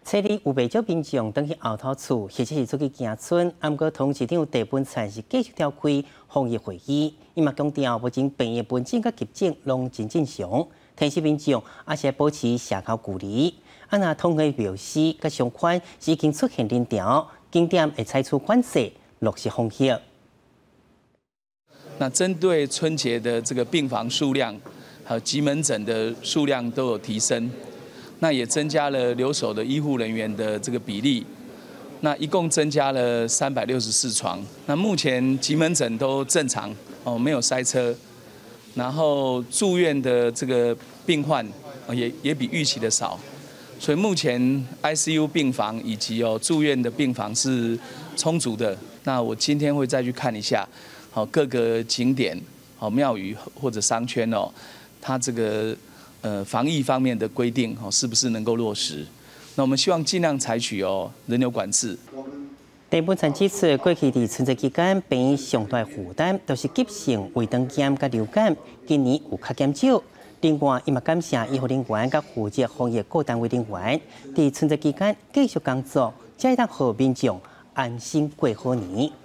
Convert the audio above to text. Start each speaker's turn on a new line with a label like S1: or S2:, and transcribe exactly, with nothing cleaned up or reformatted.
S1: 车里有不少民众登去后头厝，或者是出去行村，啊，毋过通市长地本灿是继续召开防疫会议。伊嘛强调，目前病疫本诊甲急诊拢真正常，提醒民众也是保持社交距离。啊，那统计表示，甲相关是已经出现人潮，景点会采取管制，落实防疫。
S2: 那针对春节的这个病房数量，还有急门诊的数量都有提升。 那也增加了留守的医护人员的这个比例，那一共增加了三百六十四床。那目前急门诊都正常哦，没有塞车。然后住院的这个病患也也比预期的少，所以目前 I C U 病房以及哦住院的病房是充足的。那我今天会再去看一下，好各个景点、好庙宇或者商圈哦，它这个。 呃，防疫方面的规定哦，是不是能够落实？那我们希望尽量采取哦人流管制。
S1: 地本灿指出，过去伫春节期间，病院上大负担都是急性胃肠炎甲流感，今年有较减少。另外，伊嘛感谢医护人员甲负责防疫各单位人员，伫春节期间继续工作，才会当互民众安心过好年。